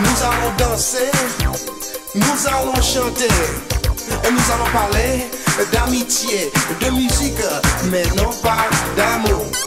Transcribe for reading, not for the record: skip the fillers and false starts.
Nous allons danser, nous allons chanter, et nous allons parler d'amitié, de musique, mais non pas d'amour.